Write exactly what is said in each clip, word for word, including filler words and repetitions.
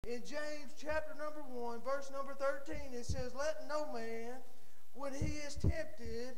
In James chapter number one, verse number thirteen, it says, "Let no man, when he is tempted,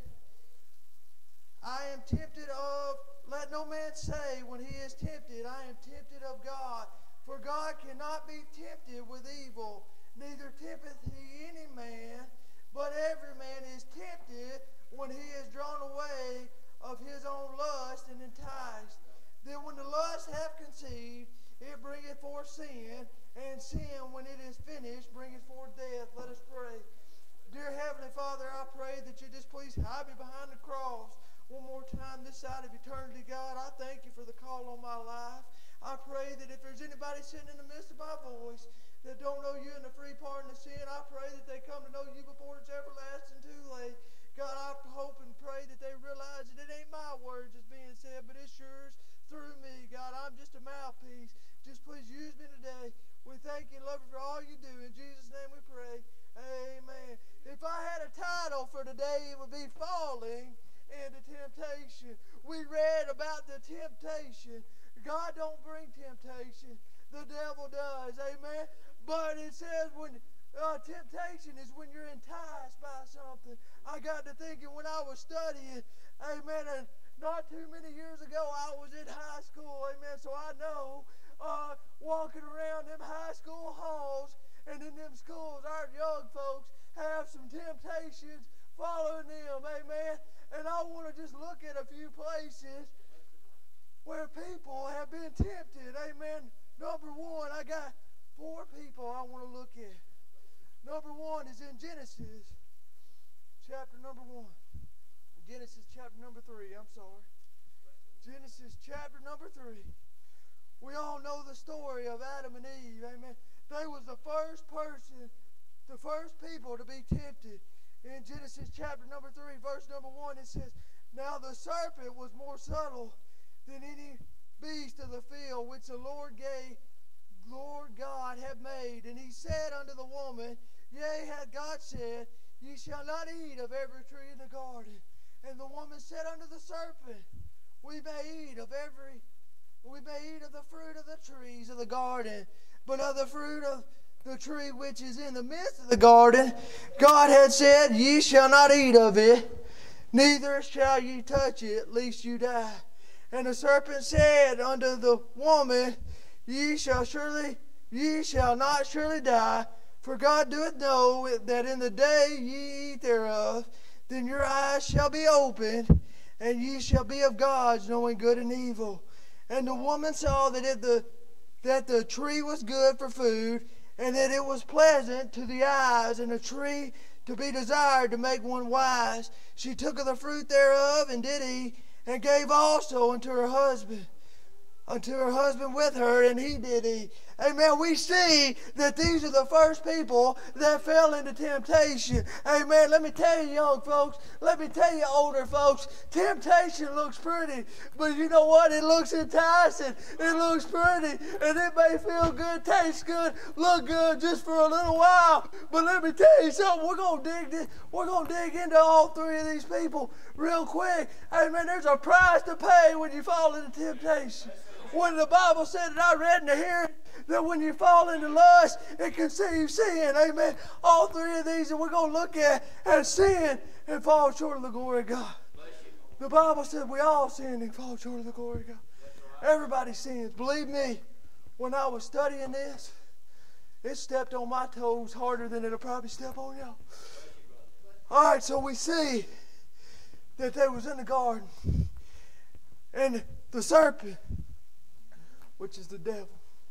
I am tempted of, let no man say when he is tempted, I am tempted of God. For God cannot be tempted with evil, neither tempteth he any man, but every man is tempted when he is drawn away of his own lust and enticed. Then when the lust hath conceived, it bringeth forth sin, and sin, when it is finished, bringeth forth death." Let us pray. Dear Heavenly Father, I pray that you just please hide me behind the cross one more time this side of eternity, God. I thank you for the call on my life. I pray that if there's anybody sitting in the midst of my voice that don't know you in the free pardon of sin, I pray that they come to know you before it's everlasting too late. God, I hope and pray that they realize that it ain't my words that's being said, but it's yours through me. God, I'm just a mouthpiece. Just please use me today. We thank you and love you for all you do. In Jesus' name we pray. Amen. If I had a title for today, it would be Falling into Temptation. We read about the temptation. God don't bring temptation. The devil does. Amen. But it says when uh, temptation is when you're enticed by something. I got to thinking when I was studying, amen, and not too many years ago I was in high school, amen, so I know uh, walking around them high school halls and in them schools, our young folks have some temptations following them, amen. And I want to just look at a few places where people have been tempted, amen. Number one, I got four people I want to look at. Number one is in Genesis, chapter number one. Genesis chapter number three, I'm sorry. Genesis chapter number three. We all know the story of Adam and Eve, amen. They was the first person, the first people to be tempted. In Genesis chapter number three, verse number one, it says, "Now the serpent was more subtle than any beast of the field which the Lord gave, Lord God had made. And he said unto the woman, Yea, hath God said, Ye shall not eat of every tree in the garden. And the woman said unto the serpent, We may eat of every, we may eat of the fruit of the trees of the garden, but of the fruit of the tree which is in the midst of the garden, God had said, Ye shall not eat of it, neither shall ye touch it, lest you die. And the serpent said unto the woman, Ye shall surely, ye shall not surely die, for God doeth know that in the day ye eat thereof, then your eyes shall be opened, and ye shall be of gods, knowing good and evil. And the woman saw that it the that the tree was good for food, and that it was pleasant to the eyes, and a tree to be desired to make one wise. She took of the fruit thereof, and did eat, and gave also unto her husband, unto her husband with her, and he did eat. Amen. We see that these are the first people that fell into temptation. Amen. Let me tell you, young folks, let me tell you, older folks, temptation looks pretty, but you know what? It looks enticing. It looks pretty, and it may feel good, taste good, look good just for a little while. But let me tell you something. We're gonna dig this. We're gonna dig into all three of these people real quick. Amen. There's a price to pay when you fall into temptation. When the Bible said that I read in the hearing that when you fall into lust, it conceives sin. Amen. All three of these that we're going to look at as sin and fall short of the glory of God. The Bible said we all sin and fall short of the glory of God. Everybody sins. Believe me, when I was studying this, it stepped on my toes harder than it'll probably step on y'all. All right, so we see that they was in the garden. And the serpent, which is the devil.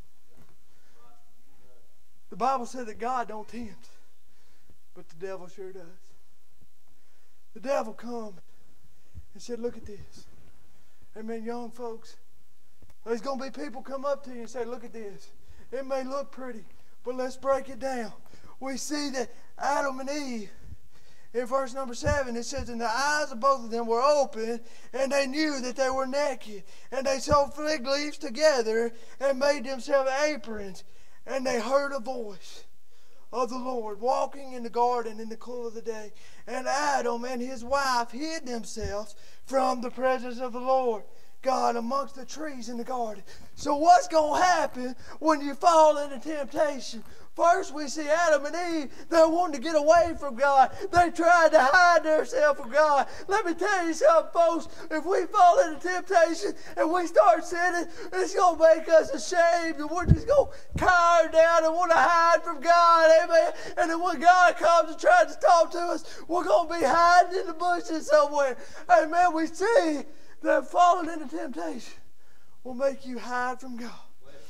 The Bible said that God don't tempt, but the devil sure does. The devil come and said, look at this. Amen, young folks. There's going to be people come up to you and say, look at this. It may look pretty, but let's break it down. We see that Adam and Eve, in verse number seven, it says, and the eyes of both of them were open, and they knew that they were naked. And they sewed fig leaves together and made themselves aprons. And they heard a voice of the Lord walking in the garden in the cool of the day. And Adam and his wife hid themselves from the presence of the Lord. God amongst the trees in the garden. So what's going to happen when you fall into temptation? First, we see Adam and Eve, they're wanting to get away from God. They tried to hide themselves from God. Let me tell you something, folks. If we fall into temptation and we start sinning, it's going to make us ashamed. And we're just going to cower down and want to hide from God. Amen. And then when God comes and tries to talk to us, we're going to be hiding in the bushes somewhere. Amen. We see that falling into temptation will make you hide from God.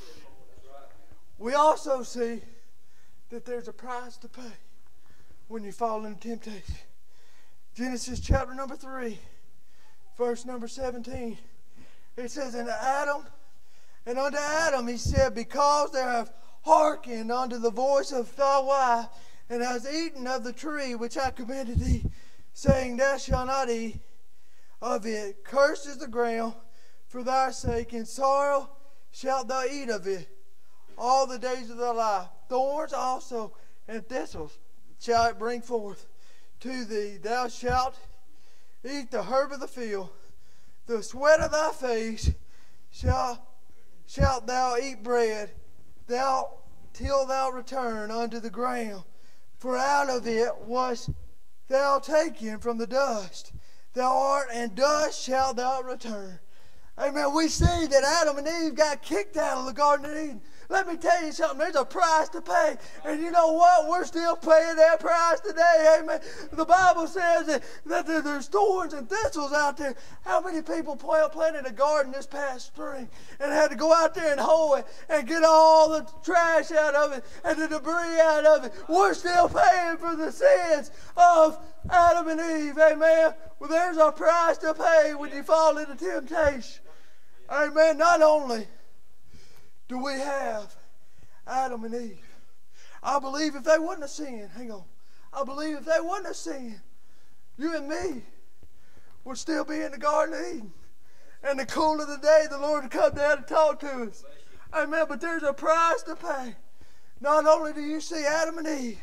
We also see that there's a price to pay when you fall into temptation. Genesis chapter number three, verse number seventeen. It says, And Adam, and unto Adam he said, Because thou hast hearkened unto the voice of thy wife, and hast eaten of the tree which I commanded thee, saying, Thou shalt not eat of it. Cursed is the ground for thy sake, in sorrow shalt thou eat of it all the days of thy life. Thorns also and thistles shall it bring forth to thee. Thou shalt eat the herb of the field. The sweat of thy face shall, shalt thou eat bread, thou till thou return unto the ground. For out of it wast thou taken from the dust. Thou art, and dust shalt thou return. Amen. We see that Adam and Eve got kicked out of the Garden of Eden. Let me tell you something. There's a price to pay. And you know what? We're still paying that price today. Amen. The Bible says that, that there's thorns and thistles out there. How many people planted a garden this past spring and had to go out there and hoe it and get all the trash out of it and the debris out of it? We're still paying for the sins of Adam and Eve. Amen. Well, there's a price to pay when you fall into temptation. Amen. Not only do we have Adam and Eve, I believe if they wouldn't have sinned, hang on, I believe if they wouldn't have sinned, you and me would still be in the Garden of Eden. And the cool of the day, the Lord would come down and talk to us. Amen. But there's a price to pay. Not only do you see Adam and Eve,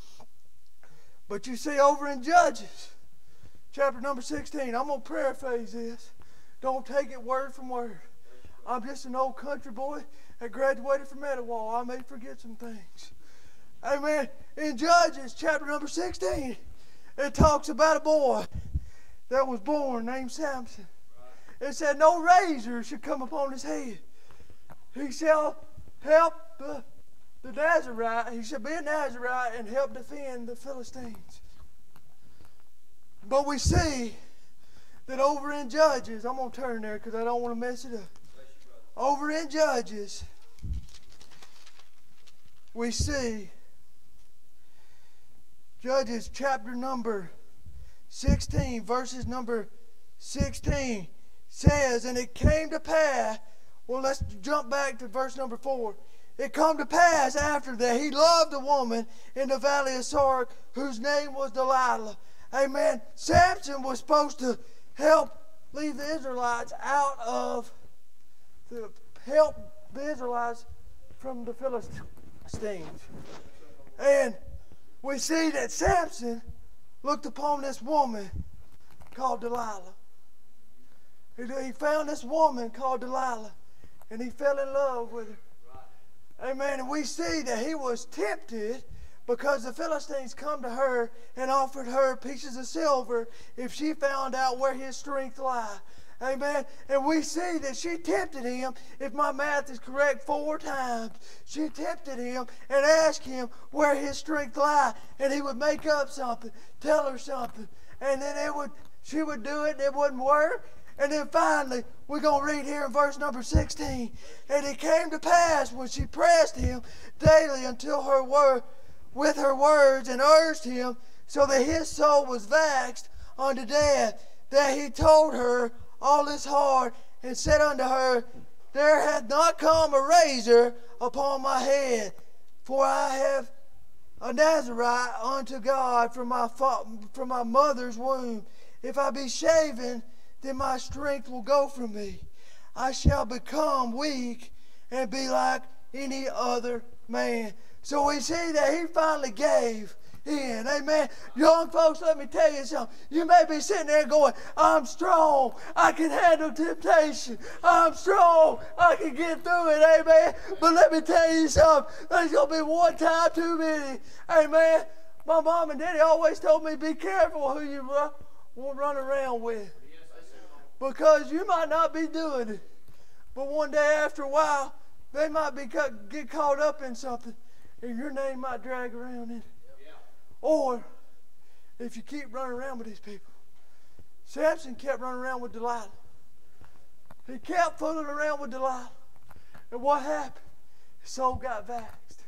but you see over in Judges, chapter number sixteen. I'm going to paraphrase this. Don't take it word from word. I'm just an old country boy that graduated from Etowah. I may forget some things. Amen. In Judges chapter number sixteen, it talks about a boy that was born named Samson. It said no razor should come upon his head. He shall help the, the Nazarite. He shall be a Nazarite and help defend the Philistines. But we see that over in Judges, I'm going to turn there because I don't want to mess it up. Over in Judges, we see Judges chapter number sixteen, verses number sixteen says, And it came to pass, well, let's jump back to verse number four. It come to pass after that he loved a woman in the valley of Sorek whose name was Delilah. Amen. Samson was supposed to help lead the Israelites out of to help the Israelites from the Philistines. And we see that Samson looked upon this woman called Delilah. He, he found this woman called Delilah, and he fell in love with her. Amen. And we see that he was tempted because the Philistines come to her and offered her pieces of silver if she found out where his strength lay. Amen. And we see that she tempted him, if my math is correct, four times. She tempted him and asked him where his strength lay. And he would make up something, tell her something. And then it would, she would do it and it wouldn't work. And then finally, we're going to read here in verse number sixteen. And it came to pass when she pressed him daily until her word, with her words and urged him, so that his soul was vexed unto death, that he told her all his heart, and said unto her, There hath not come a razor upon my head, for I have a Nazarite unto God from my from my mother's womb. If I be shaven, then my strength will go from me. I shall become weak and be like any other man. So we see that he finally gave in. Amen. Young folks, let me tell you something. You may be sitting there going, I'm strong. I can handle temptation. I'm strong. I can get through it. Amen. But let me tell you something. There's going to be one time too many. Amen. My mom and daddy always told me, be careful who you run, will run around with. Because you might not be doing it. But one day after a while, they might be get caught up in something. And your name might drag around in it. Or if you keep running around with these people. Samson kept running around with Delilah. He kept fooling around with Delilah. And what happened? His soul got vexed.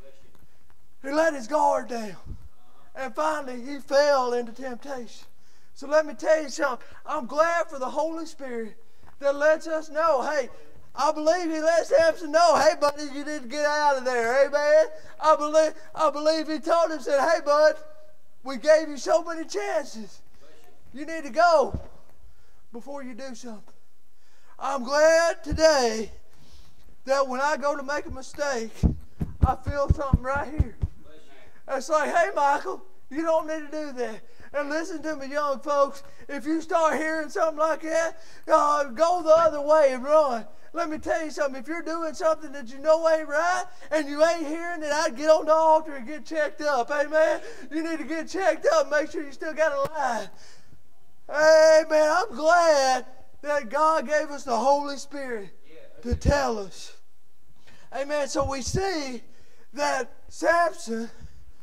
He let his guard down. And finally he fell into temptation. So let me tell you something. I'm glad for the Holy Spirit that lets us know, hey, I believe he let Samson know, hey, buddy, you need to get out of there. Amen. I believe, I believe he told him, said, hey, bud, we gave you so many chances. You need to go before you do something. I'm glad today that when I go to make a mistake, I feel something right here. It's like, hey, Michael, you don't need to do that. And listen to me, young folks, if you start hearing something like that, uh, go the other way and run. Let me tell you something. If you're doing something that you know ain't right and you ain't hearing it, I'd get on the altar and get checked up. Amen. You need to get checked up. Make sure you still got a line. Amen. I'm glad that God gave us the Holy Spirit to tell us. Amen. So we see that Samson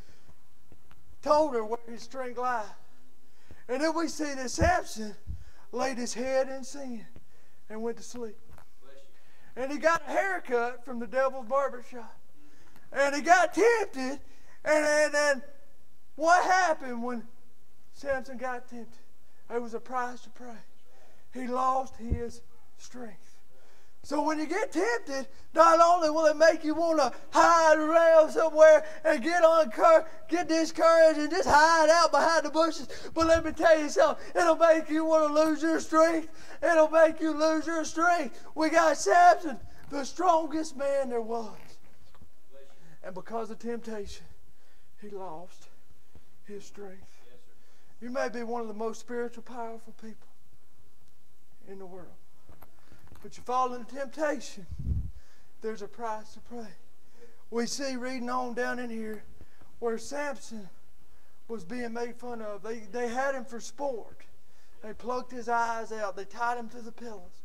told her where his strength lied. And then we see that Samson laid his head in sin and went to sleep. And he got a haircut from the devil's barbershop. And he got tempted. And, and, and what happened when Samson got tempted? It was a price to pay. He lost his strength. So when you get tempted, not only will it make you want to hide around somewhere and get on get discouraged and just hide out behind the bushes, but let me tell you something, it'll make you want to lose your strength. It'll make you lose your strength. We got Samson, the strongest man there was. And because of temptation, he lost his strength. You may be one of the most spiritual, powerful people in the world. But you fall into temptation, there's a price to pay. We see reading on down in here where Samson was being made fun of. They, they had him for sport. They plucked his eyes out. They tied him to the pillows.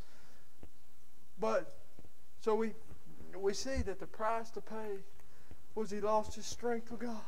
But, so we, we see that the price to pay was he lost his strength with God.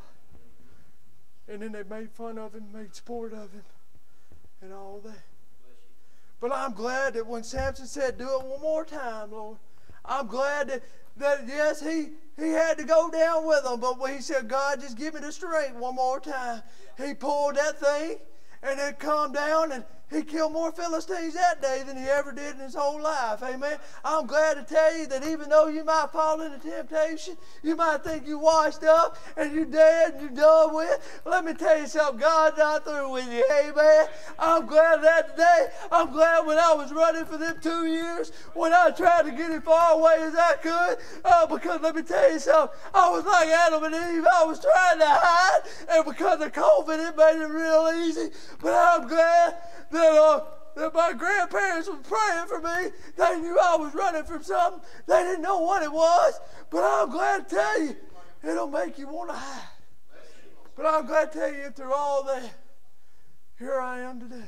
And then they made fun of him, made sport of him, and all that. But I'm glad that when Samson said, do it one more time, Lord, I'm glad that, that yes, he, he had to go down with them, but when he said, God, just give me the strength one more time, he pulled that thing, and it calmed down, and he killed more Philistines that day than he ever did in his whole life. Amen. I'm glad to tell you that even though you might fall into temptation, you might think you washed up and you're dead and you're done with. Let me tell you something. God's not through with you. Amen. I'm glad that today. I'm glad when I was running for them two years, when I tried to get as far away as I could, uh, because let me tell you something. I was like Adam and Eve. I was trying to hide, and because of COVID, it made it real easy. But I'm glad that, uh, that my grandparents were praying for me. They knew I was running from something. They didn't know what it was. But I'm glad to tell you, it'll make you want to hide. But I'm glad to tell you, through all that, here I am today.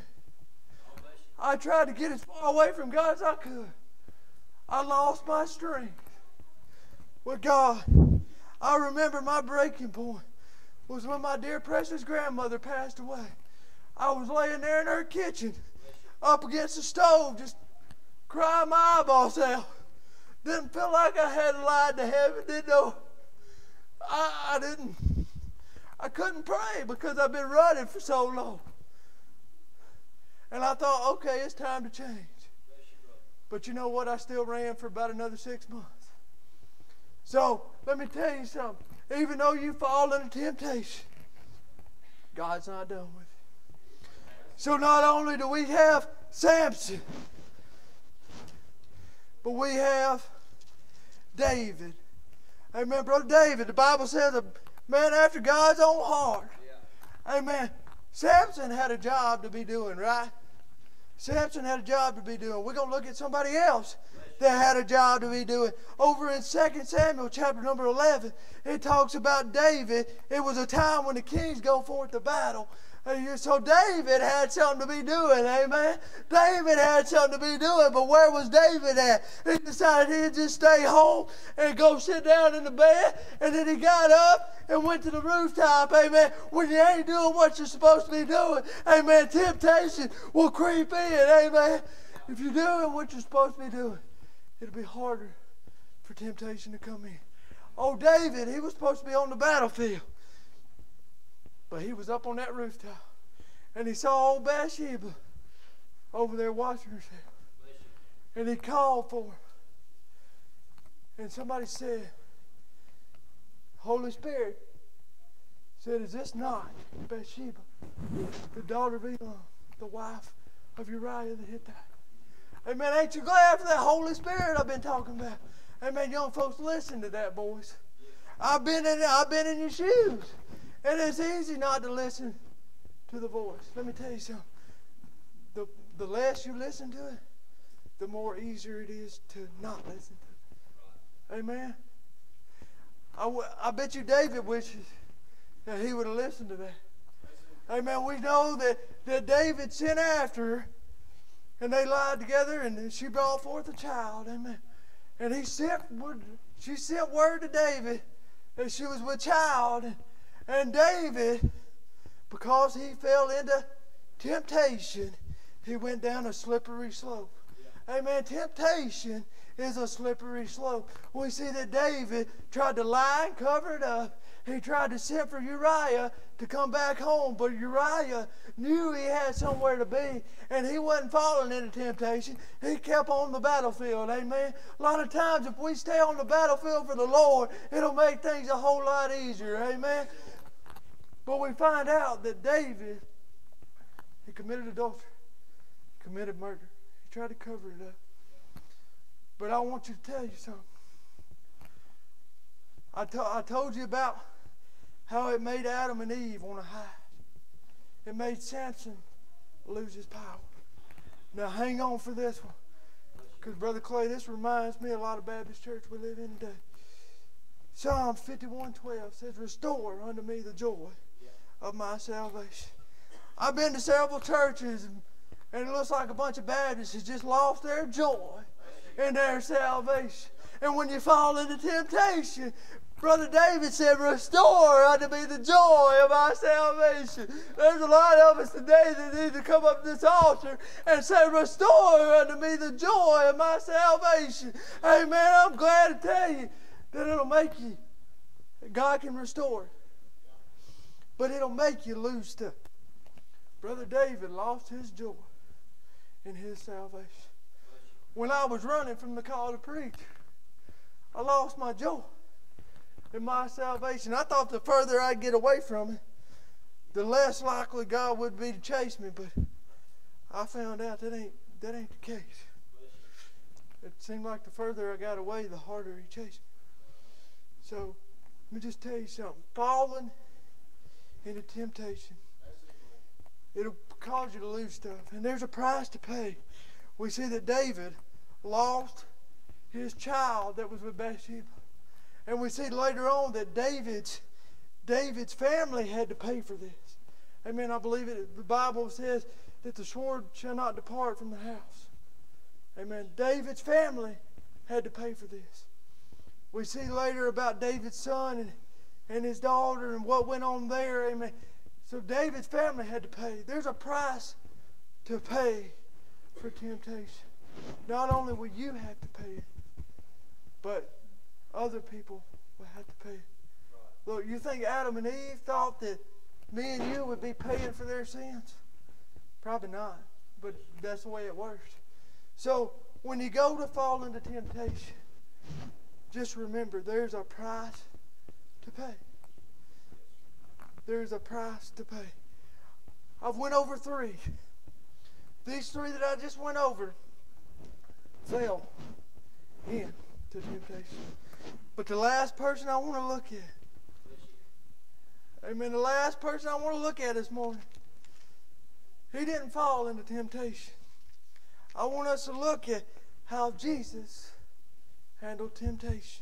I tried to get as far away from God as I could. I lost my strength with God. I remember my breaking point was when my dear precious grandmother passed away. I was laying there in her kitchen, up against the stove, just crying my eyeballs out. Didn't feel like I had lied to heaven. Didn't know. I, I didn't. I couldn't pray because I've been running for so long. And I thought, okay, it's time to change. But you know what? I still ran for about another six months. So let me tell you something. Even though you fall into temptation, God's not done with it. So not only do we have Samson, but we have David. Amen, Brother David. The Bible says Man after God's own heart. Yeah. Amen. Samson had a job to be doing, right? Samson had a job to be doing. We're going to look at somebody else that had a job to be doing. Over in Second Samuel chapter number eleven, it talks about David. It was a time when the kings go forth to battle. So David had something to be doing, amen? David had something to be doing, but where was David at? He decided he'd just stay home and go sit down in the bed, and then he got up and went to the rooftop, amen? When you ain't doing what you're supposed to be doing, amen, temptation will creep in, amen? If you're doing what you're supposed to be doing, it'll be harder for temptation to come in. Oh, David, he was supposed to be on the battlefield. But he was up on that rooftop, and he saw old Bathsheba over there washing herself. And he called for her. And somebody said, Holy Spirit said, is this not Bathsheba, the daughter of Elon, the wife of Uriah the Hittite? Amen. Ain't you glad for that Holy Spirit I've been talking about? Amen. Young folks, listen to that, boys. I've been in, I've been in your shoes. And it's easy not to listen to the voice. Let me tell you something. The, the less you listen to it, the more easier it is to not listen to it. Amen? I, I bet you David wishes that he would have listened to that. Amen. We know that, that David sent after her, and they lied together, and she brought forth a child. Amen. And he sent word, she sent word to David that she was with child. And, And David, because he fell into temptation, he went down a slippery slope. Yeah. Amen. Temptation is a slippery slope. We see that David tried to lie and cover it up. He tried to send for Uriah to come back home, but Uriah knew he had somewhere to be, and he wasn't falling into temptation. He kept on the battlefield. Amen. A lot of times, if we stay on the battlefield for the Lord, it'll make things a whole lot easier. Amen. But we find out that David, he committed adultery, committed murder. He tried to cover it up. But I want you to tell you something. I, to, I told you about how it made Adam and Eve want to hide. It made Samson lose his power. Now hang on for this one. Because Brother Clay, this reminds me a lot of Baptist church we live in today. Psalms fifty-one twelve says, restore unto me the joy of my salvation. I've been to several churches, and, and it looks like a bunch of Baptists has just lost their joy in their salvation. And when you fall into temptation, Brother David said, restore unto me the joy of my salvation. There's a lot of us today that need to come up to this altar and say, restore unto me the joy of my salvation. Amen. I'm glad to tell you that it'll make you, God can restore it. But it'll make you lose stuff. Brother David lost his joy in his salvation. When I was running from the call to preach, I lost my joy in my salvation. I thought the further I'd get away from it, the less likely God would be to chase me. But I found out that ain't, that ain't the case. It seemed like the further I got away, the harder he chased me. So, let me just tell you something. Falling into temptation, it'll cause you to lose stuff. And there's a price to pay. We see that David lost his child that was with Bathsheba. And we see later on that David's, David's family had to pay for this. Amen. I believe it. The Bible says that the sword shall not depart from the house. Amen. David's family had to pay for this. We see later about David's son and, and his daughter and what went on there. Amen. So David's family had to pay. There's a price to pay for temptation. Not only will you have to pay it, but other people will have to pay it. Look, you think Adam and Eve thought that me and you would be paying for their sins? Probably not, but that's the way it works. So when you go to fall into temptation, just remember there's a price to pay. There's a price to pay. I've went over three. These three that I just went over fell into temptation. But the last person I want to look at Amen. The last person I want to look at this morning, he didn't fall into temptation. I want us to look at how Jesus handled temptation.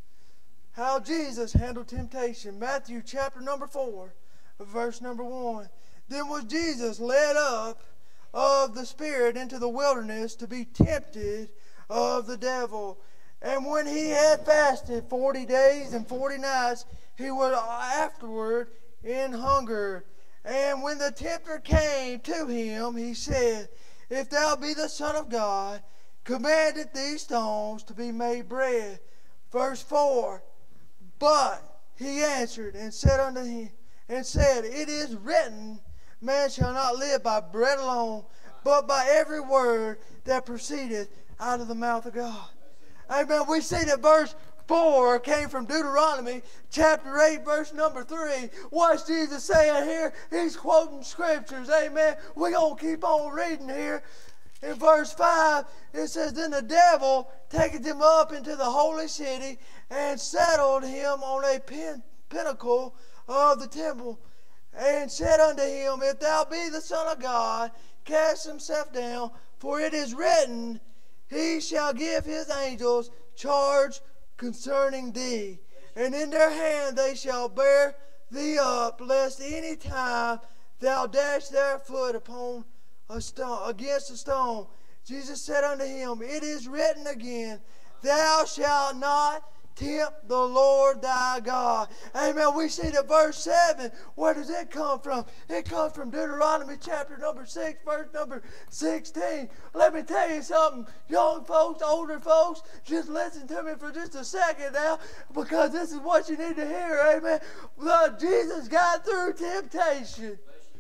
How Jesus handled temptation. Matthew chapter number four, verse number one. Then was Jesus led up of the Spirit into the wilderness to be tempted of the devil. And when he had fasted forty days and forty nights, he was afterward in hunger. And when the tempter came to him, he said, If thou be the Son of God, command it these stones to be made bread. Verse four. But he answered and said unto him, and said, It is written, Man shall not live by bread alone, but by every word that proceedeth out of the mouth of God. Amen. We see that verse four came from Deuteronomy chapter eight, verse number three. What's Jesus saying here? He's quoting scriptures. Amen. We're going to keep on reading here. In verse five, it says, Then the devil taketh him up into the holy city and settled him on a pin, pinnacle of the temple, and said unto him, If thou be the Son of God, cast himself down, for it is written, He shall give his angels charge concerning thee, and in their hand they shall bear thee up, lest any time thou dash their foot upon a stone, against a stone. Jesus said unto him, It is written again, Thou shalt not tempt the Lord thy God. Amen. We see the verse seven. Where does it come from? It comes from Deuteronomy chapter number six, verse number sixteen. Let me tell you something, young folks, older folks, just listen to me for just a second now, because this is what you need to hear. Amen. Well, Jesus got through temptation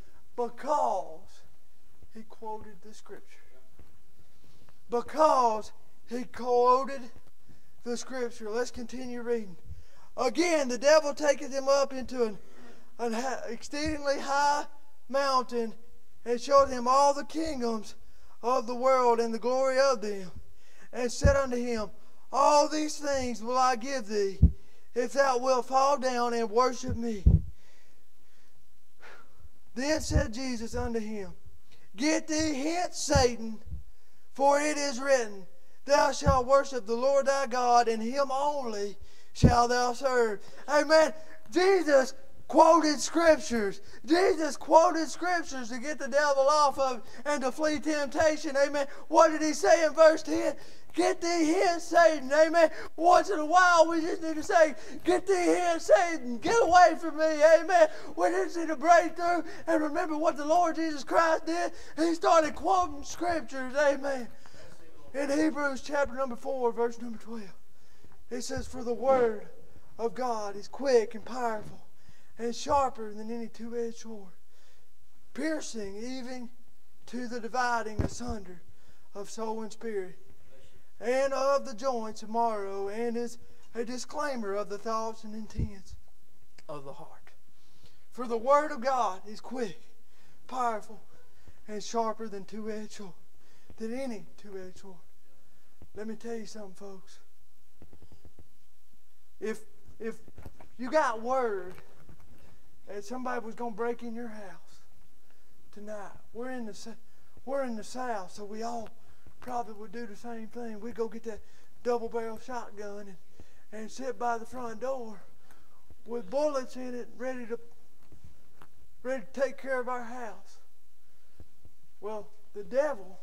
because he quoted the scripture. Because he quoted the scripture. Let's continue reading. Again, the devil taketh him up into an, an exceedingly high mountain, and showed him all the kingdoms of the world and the glory of them, and said unto him, All these things will I give thee, if thou wilt fall down and worship me. Then said Jesus unto him, Get thee hence, Satan, for it is written, Thou shalt worship the Lord thy God, and him only shalt thou serve. Amen. Jesus quoted scriptures. Jesus quoted scriptures to get the devil off of and to flee temptation. Amen. What did he say in verse ten? Get thee hence, Satan. Amen. Once in a while we just need to say, Get thee hence, Satan. Get away from me. Amen. We just need to break through and remember what the Lord Jesus Christ did. He started quoting scriptures. Amen. In Hebrews chapter number four, verse number twelve, it says, For the word of God is quick and powerful, and sharper than any two-edged sword, piercing even to the dividing asunder of soul and spirit, and of the joints of marrow, and is a disclaimer of the thoughts and intents of the heart. For the word of God is quick, powerful, and sharper than two-edged sword. Than any two-edged sword. Let me tell you something, folks. If if you got word that somebody was going to break in your house tonight, we're in the we're in the South, so we all probably would do the same thing. We'd go get that double-barrel shotgun and and sit by the front door with bullets in it, ready to ready to take care of our house. Well, the devil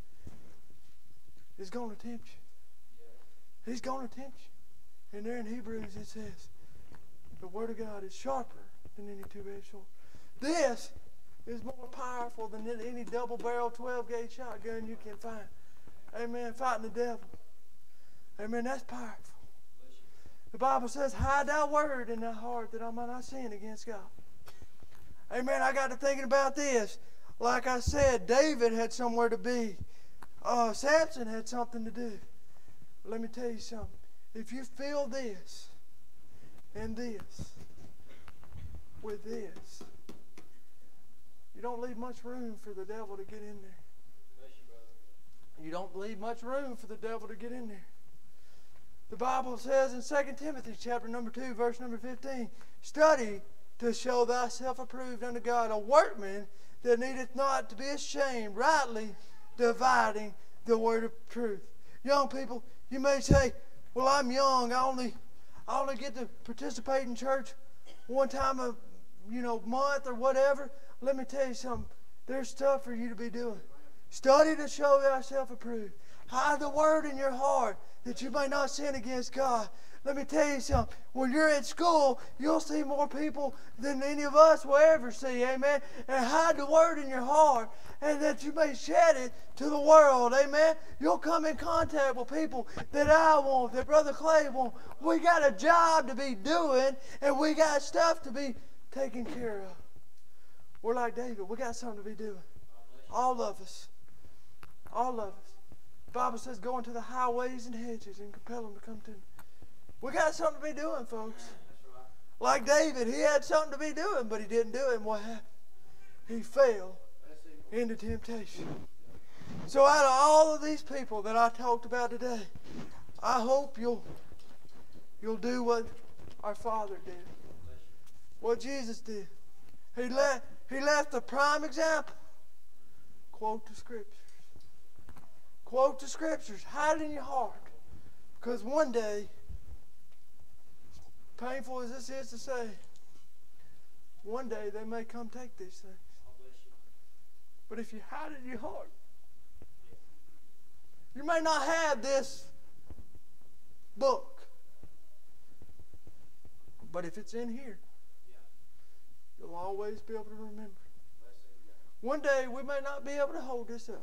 is going to tempt you. He's going to tempt you. And there in Hebrews it says, the word of God is sharper than any two-edged sword. This is more powerful than any double-barrel twelve-gauge shotgun you can find. Amen. Fighting the devil. Amen. That's powerful. The Bible says, Hide thy word in thy heart, that I might not sin against God. Amen. I got to thinking about this. Like I said, David had somewhere to be. Uh, Samson had something to do. But let me tell you something. If you fill this and this with this, you don't leave much room for the devil to get in there. You don't leave much room for the devil to get in there. The Bible says in Second Timothy chapter number two, verse number fifteen, Study to show thyself approved unto God, a workman that needeth not to be ashamed, rightly dividing the word of truth. Young people, you may say, well, I'm young. I only, I only get to participate in church one time a you know, month or whatever. Let me tell you something. There's stuff for you to be doing. Study to show thyself approved. Hide the word in your heart that you may not sin against God. Let me tell you something. When you're at school, you'll see more people than any of us will ever see. Amen. And hide the word in your heart, and that you may shed it to the world. Amen. You'll come in contact with people that I want, that Brother Clay wants. We got a job to be doing, and we got stuff to be taken care of. We're like David. We got something to be doing. All of us. All of us. The Bible says go into the highways and hedges and compel them to come to me. We got something to be doing, folks. Like David, he had something to be doing, but he didn't do it. And what happened? He fell into temptation. So out of all of these people that I talked about today, I hope you'll you'll do what our Father did. What Jesus did. He left, he left a prime example. Quote the Scriptures. Quote the Scriptures. Hide it in your heart. Because one day, painful as this is to say, one day they may come take these things. But if you hide it in your heart, you may not have this book. But if it's in here, you'll always be able to remember. One day we may not be able to hold this up.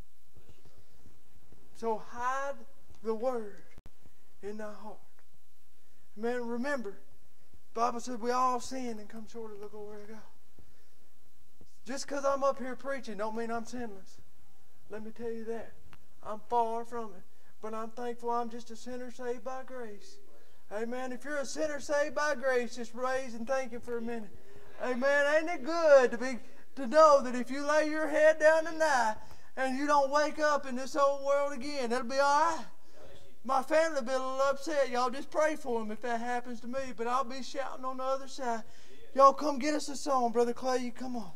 So hide the word in thy heart. Man, remember, the Bible says we all sin and come short of the glory of God. Just because I'm up here preaching don't mean I'm sinless. Let me tell you that. I'm far from it. But I'm thankful I'm just a sinner saved by grace. Amen. If you're a sinner saved by grace, just raise and thank Him for a minute. Amen. Ain't it good to be to know that if you lay your head down tonight and you don't wake up in this old world again, that'll be all right. My family will be a little upset. Y'all just pray for them if that happens to me. But I'll be shouting on the other side. Y'all come get us a song. Brother Clay, you come on.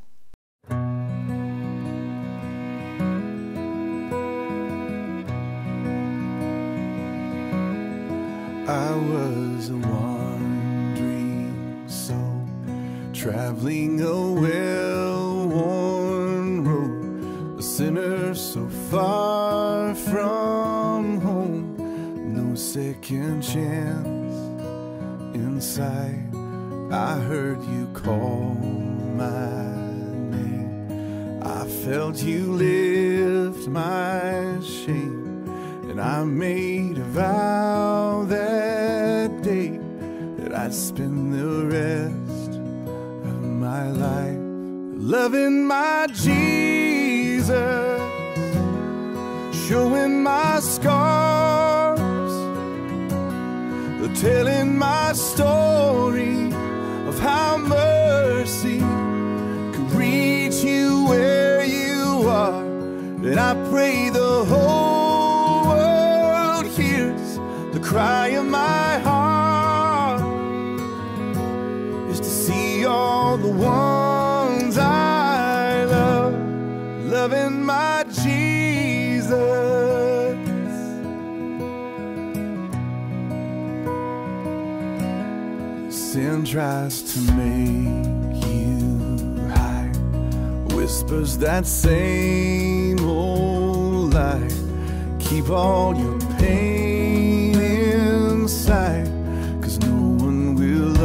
I was a wandering soul, traveling a well-worn road, a sinner so far from home, no second chance in sight. I heard you call my name, I felt you lift my shame, and I made a vow that day that I'd spend the rest of my life loving my Jesus, showing my scars, telling my story of how mercy could reach you where you are. And I pray the whole world hears the cry of my heart, is to see all the ones I love loving my Jesus. Sin tries to make you hide, whispers that same old lie, keep all your pain inside, 'cause no one will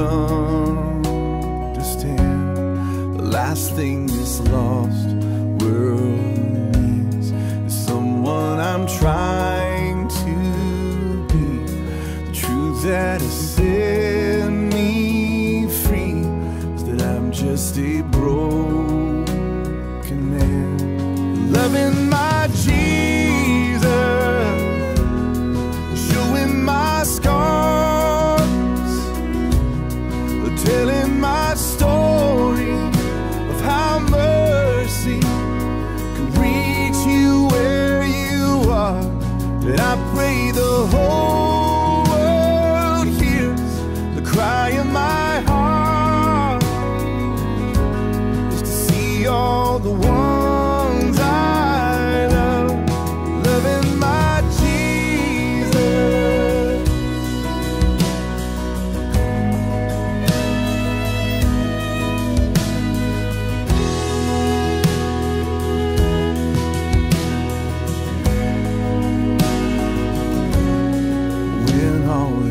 understand the last thing this lost world needs is someone I'm trying to be, the truth that is set me free is that I'm just a broken man loving my Jesus, showing my scars, telling my story of how mercy can reach you where you are. And I pray the whole world hears the cry of my heart,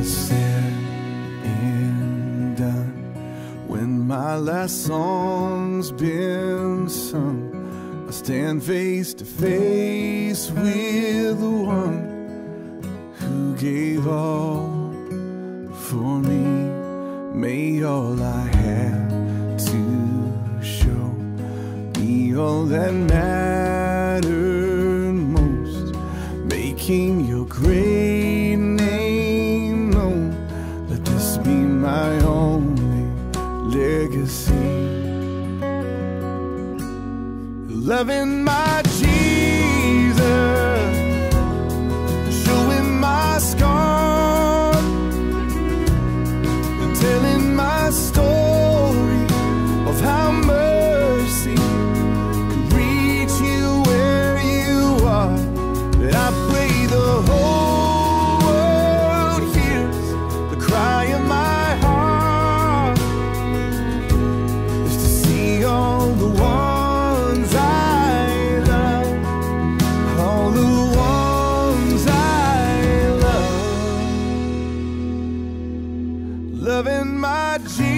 said and done, when my last song's been sung, I stand face to face with the one who gave all for me. May all I have to show be all that mattered most, making your great name known. Let this be my only legacy. Loving my Jesus, showing my scars, and telling my story of how mercy can reach you where you are. That I pray the whole world hears the cry of my heart, is to see all the ones I love, all the ones I love, loving my Jesus.